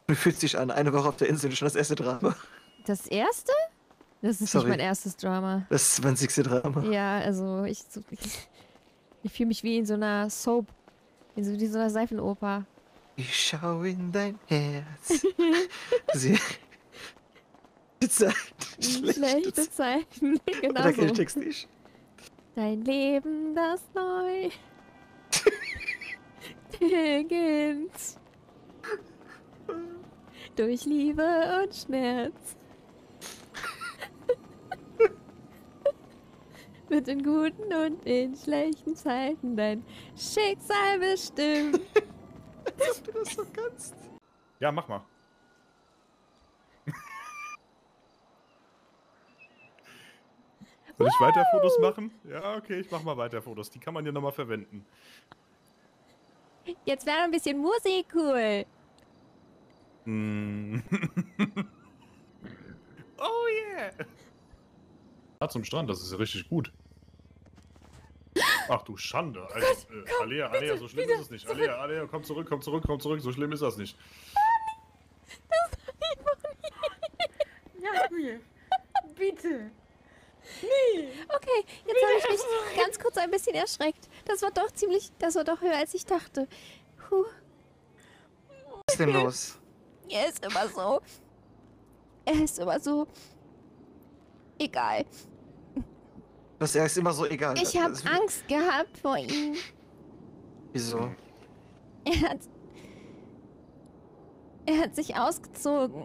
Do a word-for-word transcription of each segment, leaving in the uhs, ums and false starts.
Wie fühlt sich an? Eine Woche auf der Insel ist schon das erste Drama. Das erste? Das ist Sorry. nicht mein erstes Drama. Das zwanzigste Drama. Ja, also ich, so, ich, ich fühle mich wie in so einer Soap. In so, wie so einer Seifenoper. Ich schau in dein Herz. Sie. Zeit. Schlechte, Schlechte Zeiten. Genau da kenn ich so. Text nicht. Dein Leben, das neu beginnt. Durch Liebe und Schmerz. Wird in guten und in schlechten Zeiten dein Schicksal bestimmt. Dass du das so kannst. Ja, mach mal. Soll ich weiter Fotos machen? Ja, okay, ich mach mal weiter Fotos. Die kann man ja nochmal verwenden. Jetzt wäre ein bisschen Musik cool. Mm. Oh yeah! Ah, zum Strand, das ist ja richtig gut. Ach du Schande. Also, Gott, äh, komm, Alea, bitte, Alea, so schlimm wieder ist es nicht. zurück. Alea, Alea, komm zurück, komm zurück, komm zurück. So schlimm ist das nicht. Das Ja, mir. Bitte. Nee. Okay, jetzt habe ich mich ganz kurz ein bisschen erschreckt. Das war doch ziemlich, das war doch höher als ich dachte. Puh. Was ist denn los? Er ist immer so. Er ist immer so. Egal. Das ist immer so egal. Ich habe Das- Angst gehabt vor ihm. Wieso? Er hat. Er hat sich ausgezogen.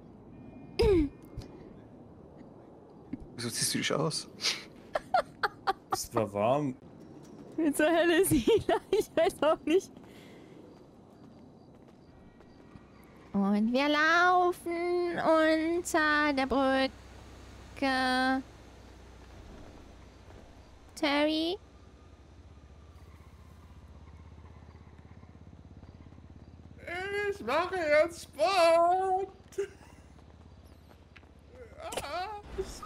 Wieso ziehst du dich aus? Es war warm. Mit so helle Sila, ich weiß auch nicht. Und wir laufen unter der Brücke. Terry? Ich mache jetzt Sport. Ah,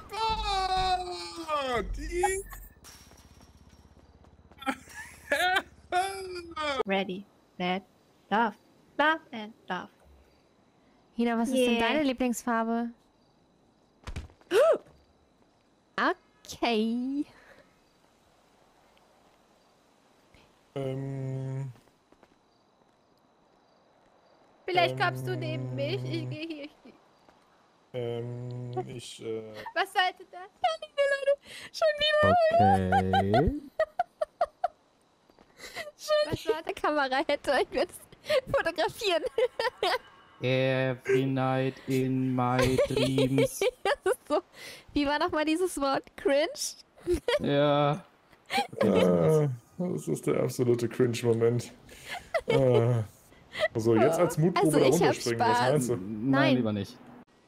Sport. Die Ready, Red, Love, Love and Love. Hina, was ist denn Yeah. deine Lieblingsfarbe? Okay. Ähm. Vielleicht kommst du Ähm. neben mich. Ich gehe hier. Ähm. Ich, äh. Was sollte das? Schon wieder Okay. Was war eine Kamera hätte. Ich würde es fotografieren. Every night in my dreams. Das ist so. Wie war nochmal dieses Wort? Cringe? Ja. Ah, das ist der absolute Cringe-Moment. Ah. So, jetzt als Mutprobe Also da ich hab runterspringen, was Spaß. meinst du? Nein, Nein. lieber nicht.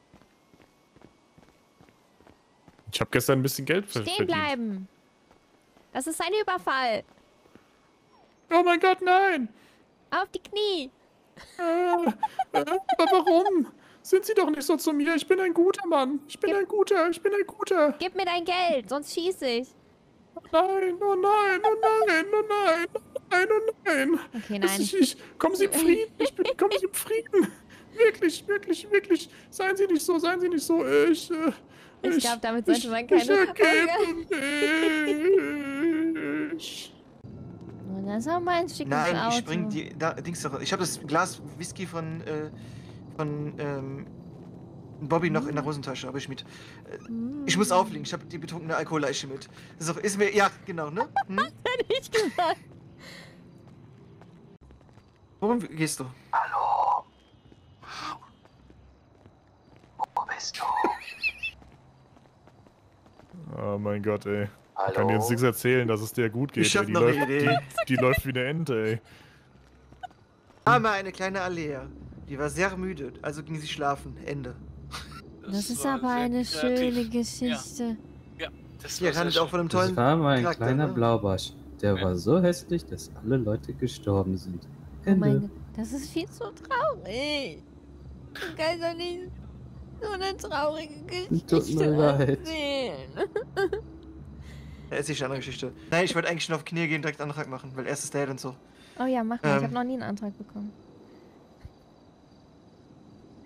Ich habe gestern ein bisschen Geld ver- Stehen verdient. bleiben. Das ist ein Überfall. Oh mein Gott, nein! Auf die Knie. Äh, äh, aber warum? Sind Sie doch nicht so zu mir. Ich bin ein guter Mann. Ich bin ein guter, ich bin ein guter. Gib mir dein Geld, sonst schieße ich. Nein, oh nein, oh nein, oh nein, oh nein, oh nein. Okay, Das nein. ist, ich, kommen Sie im Frieden, ich bin, kommen Sie im Frieden. Wirklich, wirklich, wirklich. Seien Sie nicht so, seien Sie nicht so. Ich, äh, Ich glaube, damit sollte man keine Ich ergebe Okay. mich. Und das ist auch mal ein schickes Nein, Auto. ich bring die. Da, Dings doch. Ich habe das Glas Whisky von. Äh, von. Ähm, Bobby noch in der Hosentasche, habe ich mit. Äh, ich muss auflegen, ich habe die betrunkene Alkoholleiche mit. Das ist, auch, ist mir. Ja, genau, ne? Hm? Hätte ich gesagt. Worum gehst du? Hallo? Wo bist du? Oh mein Gott, ey. Ich Hallo? kann dir jetzt nichts erzählen, dass es dir gut geht. Ich hab ey. Die, noch eine läuft, Idee. die, die läuft wie eine Ente, ey. Arme, eine kleine Alea. Die war sehr müde, also ging sie schlafen. Ende. Das ist war aber sehr eine kreativ. schöne Geschichte. Ja, das Hier war sehr handelt auch von einem Das tollen. war mein Charakter, kleiner ne? Blaubarsch. Der Ja. war so hässlich, dass alle Leute gestorben sind. Oh mein Ende. Gott, das ist viel zu traurig. Du kannst doch nicht so eine traurige Geschichte Tut mir leid. erzählen. Ja, ist nicht eine andere Geschichte. Nein, ich wollte eigentlich schon auf Knie gehen, direkt einen Antrag machen, weil erstes Date und so. Oh ja, mach mal. Ich Ähm. habe noch nie einen Antrag bekommen.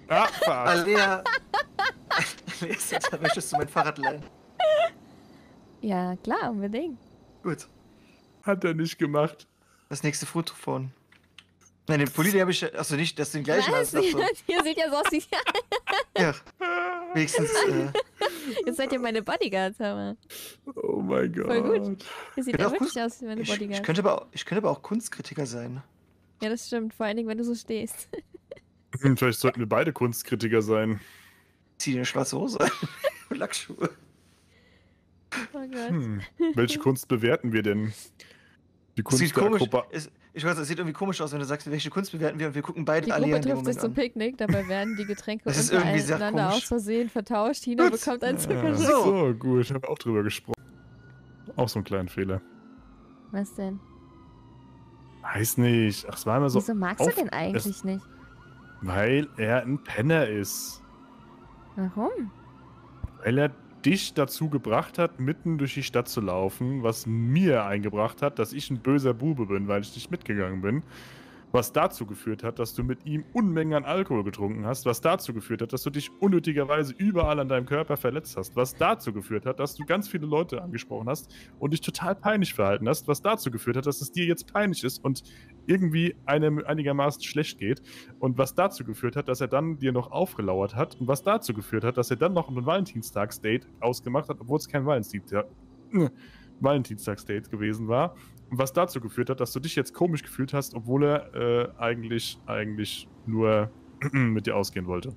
Ah, verarscht. Alea. Alea, da möchtest du mein Fahrrad leihen? Ja, klar, unbedingt. Gut. Hat er nicht gemacht. Das nächste Foto von. Nein, den Pulli, den habe ich. Achso, nicht, das ist den gleichen Was? als das. Ihr seht ja so aus wie... Ja. Wenigstens. Äh, Jetzt seid ihr meine Bodyguards, Hammer. Oh mein Gott. Voll gut. Ihr seht Genau, ja wirklich Kunst- aus wie meine ich, Bodyguards. ich, könnte aber auch, ich könnte aber auch Kunstkritiker sein. Ja, das stimmt. Vor allen Dingen, wenn du so stehst. Hm, vielleicht sollten wir beide Kunstkritiker sein. Zieh dir eine schwarze Hose an. Und Lackschuhe. Oh Gott. Hm. Welche Kunst bewerten wir denn? Die Das Kunst sieht der komisch. Akroba- Es, ich weiß, es sieht irgendwie komisch aus, wenn du sagst, welche Kunst bewerten wir und wir gucken beide Die alle Gruppe in dem trifft sich Moment zum an. Picknick, dabei werden die Getränke Das ist irgendwie sehr untereinander komisch. aus Versehen vertauscht. Hina Gut. bekommt einen Ja, Zuckerschock. So. so, gut, ich habe auch drüber gesprochen. Auch so einen kleinen Fehler. Was denn? Weiß nicht. Ach, es war immer so. Wieso magst auf- du den eigentlich nicht? Weil er ein Penner ist. Warum? Weil er dich dazu gebracht hat, mitten durch die Stadt zu laufen, was mir eingebracht hat, dass ich ein böser Bube bin, weil ich nicht mitgegangen bin. Was dazu geführt hat, dass du mit ihm Unmengen an Alkohol getrunken hast, was dazu geführt hat, dass du dich unnötigerweise überall an deinem Körper verletzt hast, was dazu geführt hat, dass du ganz viele Leute angesprochen hast und dich total peinlich verhalten hast, was dazu geführt hat, dass es dir jetzt peinlich ist und irgendwie einem einigermaßen schlecht geht und was dazu geführt hat, dass er dann dir noch aufgelauert hat und was dazu geführt hat, dass er dann noch ein Valentinstagsdate ausgemacht hat, obwohl es kein Valentinstag Valentinstagsdate gewesen war. Und was dazu geführt hat, dass du dich jetzt komisch gefühlt hast, obwohl er äh, eigentlich, eigentlich nur mit dir ausgehen wollte.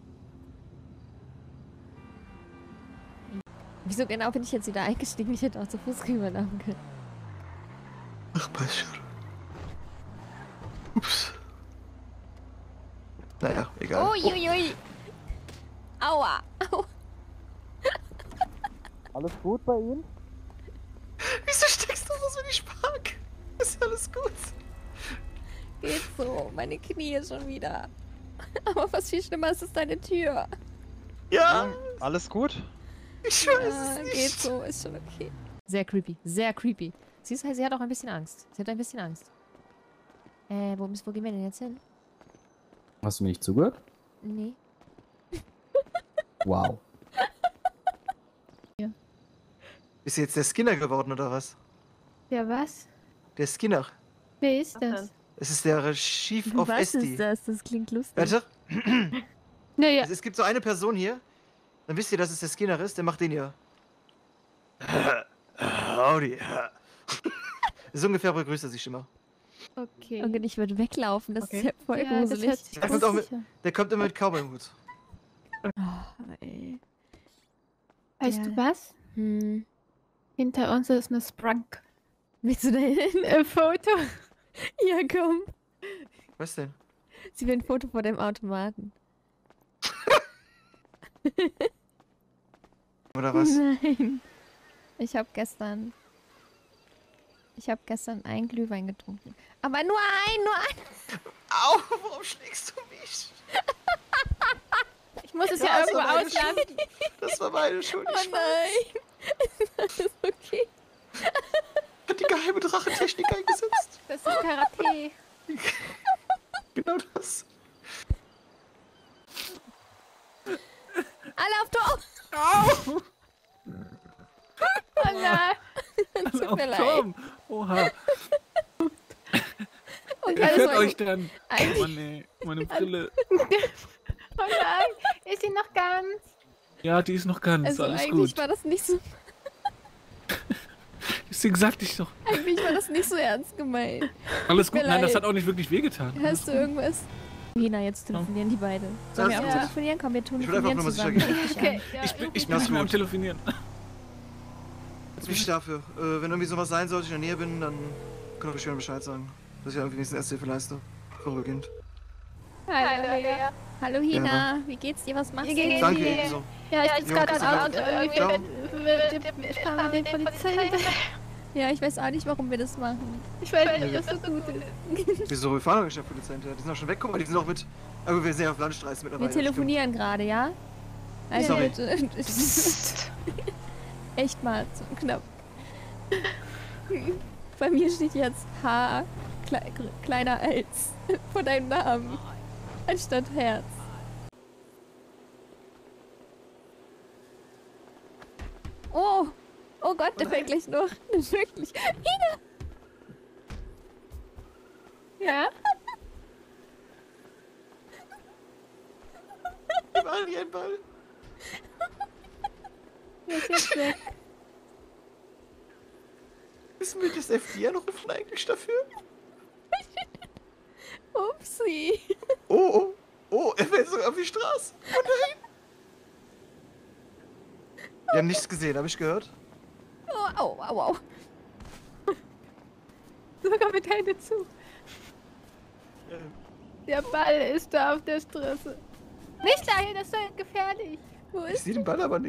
Wieso genau bin ich jetzt wieder eingestiegen? Ich hätte auch zu Fuß rüberlaufen können. Ach, passt schon. Ups. Naja, egal. Uiuiui. Aua. Au. Alles gut bei Ihnen? Wieso steckst du so in die Spark? Ist ja alles gut. Geht so. Meine Knie schon wieder. Aber was viel schlimmer ist, ist deine Tür. Ja, Alles gut? ich weiß Ja, es nicht. geht so. Ist schon okay. Sehr creepy. Sehr creepy. Siehst du, sie hat auch ein bisschen Angst. Sie hat ein bisschen Angst. Äh, wo, wo gehen wir denn jetzt hin? Hast du mir nicht zugehört? Nee. Wow. Bist du jetzt der Skinner geworden, oder was? Ja, was? Der Skinner. Wer ist das? Es ist der Chief of Was S D. ist das? Das klingt lustig. Warte, Naja, es, es gibt so eine Person hier, dann wisst ihr, dass es der Skinner ist, der macht den hier. Howdy. So ungefähr begrüßt er sich immer. okay. Und ich würde weglaufen. Das Okay. ist ja voll Ja, das gruselig. hört sich Der kommt auch mit, gruselig an. der kommt immer mit Cowboy-Hut. Oh, ey. Weißt Ja. du was? Hm. Hinter uns ist eine Sprunk. Willst du da hin? Ein Foto. Ja, komm. Was denn? Sie will ein Foto vor dem Automaten. Oder was? Nein. Ich habe gestern... Ich habe gestern einen Glühwein getrunken. Aber nur ein, nur ein. Au, warum schlägst du mich? Ich muss es Ja, ja das irgendwo war meine ausladen. Das war meine Schuld. Oh Ich weiß. nein. Das ist okay. Hat die geheime Drachentechnik eingesetzt. Das ist Karate. Genau das. Alle auf Tor. Au! Oh nein. Tut mir leid. Komm! Oha! Und Ihr alles hört war euch dann! Oh eigentlich- Mann, ey, meine Brille. Oh nein. Ist sie noch ganz? Ja, die ist noch ganz, Also alles eigentlich gut. war das nicht so... Deswegen sagte ich doch. Eigentlich war das nicht so ernst gemeint. Alles mir gut, nein, das leid. hat auch nicht wirklich wehgetan. Hast du irgendwas? Hina, jetzt telefonieren die beide. Sollen wir Das- auch ja. telefonieren? Komm, wir tun Ich will einfach telefonieren nur mal sicher zusammen. gehen. Ruf dich Okay. an. Ja, Ich bin, ich bin Das nicht mehr am gut. Telefonieren. Jetzt bin ich dafür. Äh, wenn irgendwie sowas sein sollte, ich in der Nähe bin, dann könnt ihr euch schon Bescheid sagen. Dass ich irgendwie wenigstens Ersthilfe leiste. Vorübergehend. Hallo, ja. Hallo Hina, wie geht's dir? Was machst Wie du? geht's Danke, dir? ebenso. Ja, ich Jo, bin gerade kannst du an gleich- und irgendwie Ciao. mit, mit, fahren wir den Polizei. Ja, ich weiß auch nicht, warum wir das machen. Ich weiß nicht, was so gut ist. Wieso? Wir fahren doch nicht der Polizei hinterher. Die sind doch schon weg. Guck mal, die sind doch mit. Aber wir sind ja auf Landstraße Wir mittlerweile. telefonieren gerade, ja? Also Sorry. bitte. Echt mal so knapp. Bei mir steht jetzt H klei kleiner als vor deinem Namen. Anstatt Herz. Oh. Oh Gott, der Oh fällt gleich noch. Wirklich. Ina! Ja? Wir machen hier einen Ball. Der ist jetzt weg. Müssen wir das F D anrufen eigentlich dafür? Upsi. Oh, oh, oh, er fällt sogar auf die Straße. Oh nein. Wir haben nichts gesehen, habe ich gehört? Oh, au, au, au. Sogar mit Hände zu. Ähm, Der Ball ist da auf der Straße. Nicht dahin, das ist doch gefährlich. Wo Ich ist sehe den Ball aber nicht.